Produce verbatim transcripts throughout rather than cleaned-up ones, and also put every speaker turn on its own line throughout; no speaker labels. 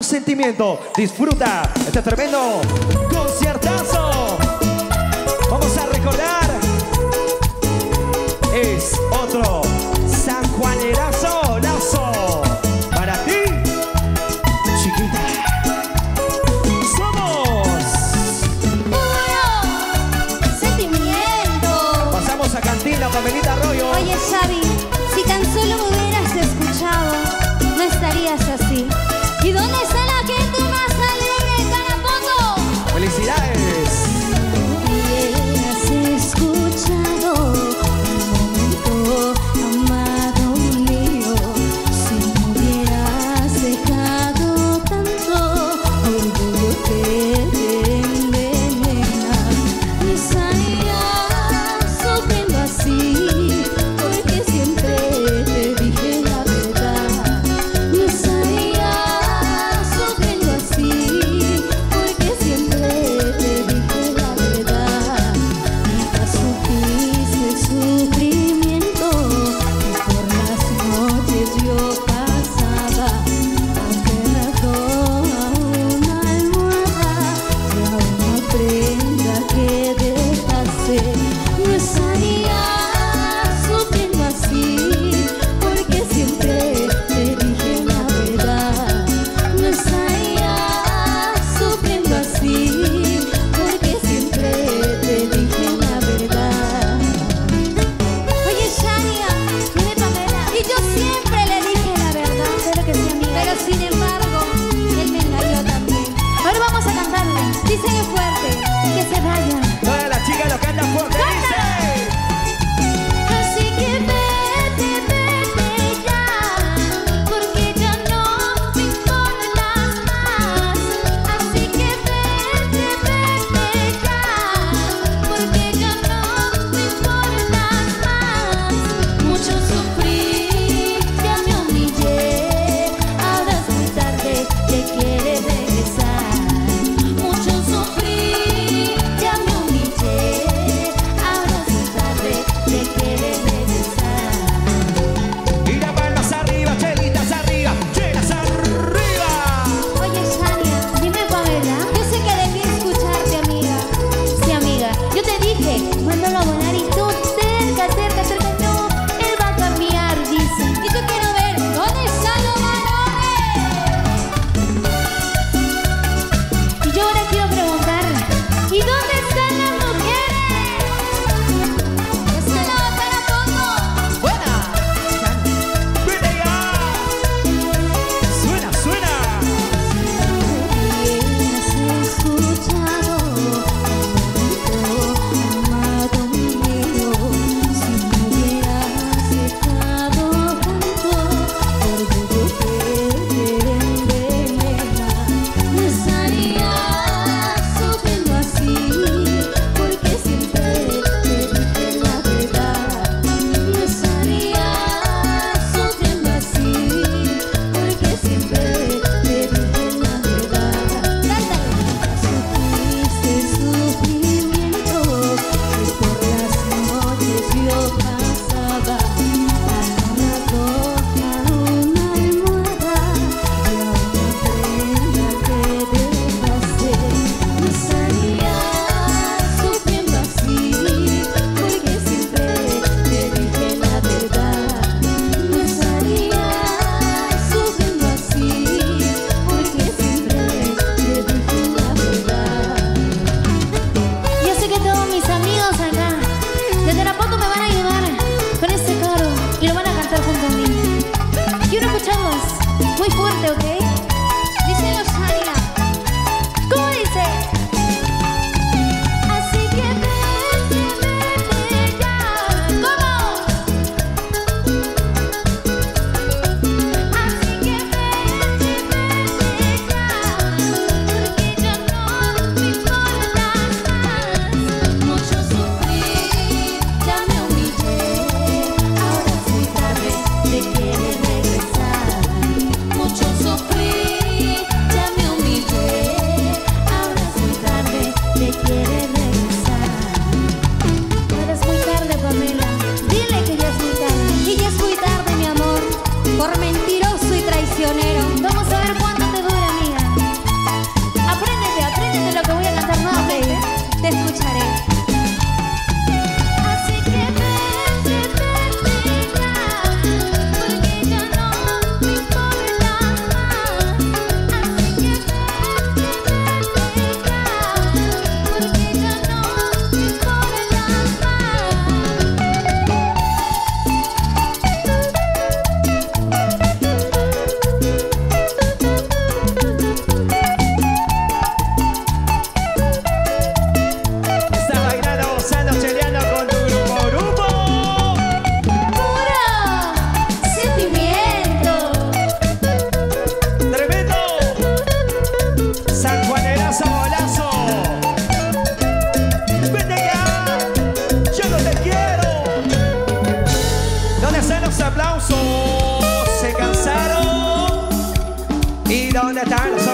Sentimiento, disfruta este tremendo conciertazo. Vamos a recordar, es otro sanjuanerazo, lazo para ti, chiquita. Somos
puro sentimiento.
Pasamos a Cantina, Pamelita Arroyo.
Oye, Xavi, si tan solo me hubieras escuchado, no estarías así. ¿Y dónde está la gente más alegre de Tarapoto?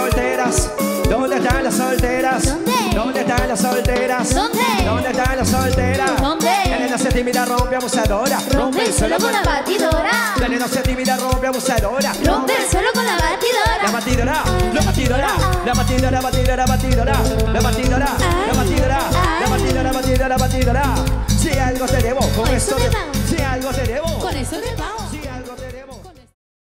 solteras? ¿Dónde están las solteras?
¿Dónde?
¿Dónde están las solteras?
¿Dónde?
¿Dónde están las solteras?
¿Dónde?
La nena se tímida, rompe abusadora.
Rompe el suelo con la batidora.
La nena se tímida, rompe abusadora.
Rompe el suelo con la batidora.
La batidora, la batidora, la batidora, batidora, batidora, la batidora, la batidora.